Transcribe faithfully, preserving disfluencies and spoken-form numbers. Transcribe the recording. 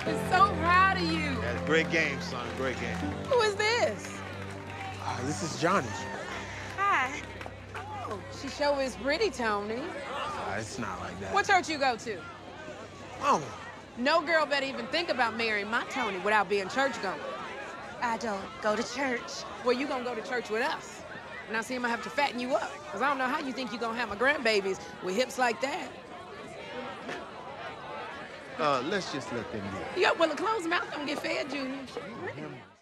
I'm so proud of you. Yeah, great game, son. Great game. Who is this? Uh, this is Johnny. Hi. Oh, she sure is pretty, Tony. Uh, it's not like that. What church you go to? Mama. No girl better even think about marrying my Tony without being church-going. I don't go to church. Well, you gonna go to church with us. And I see I'm gonna have to fatten you up. Because I don't know how you think you're gonna have my grandbabies with hips like that. Uh, let's just let them do it. Yeah, well, a closed mouth don't get fed, Junior.